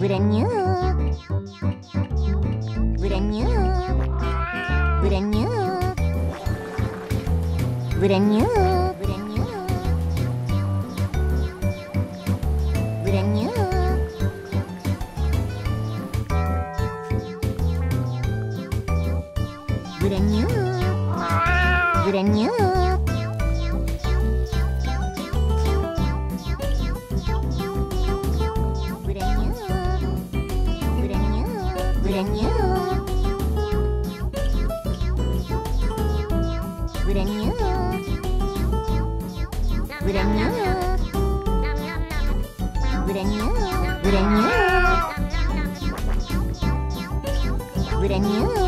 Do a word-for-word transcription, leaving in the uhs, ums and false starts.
brand new, brand new, brand new, brand new, brand new, brand new, brand new, brand new. Brand new, brand new, brand new, brand new, brand new, brand new.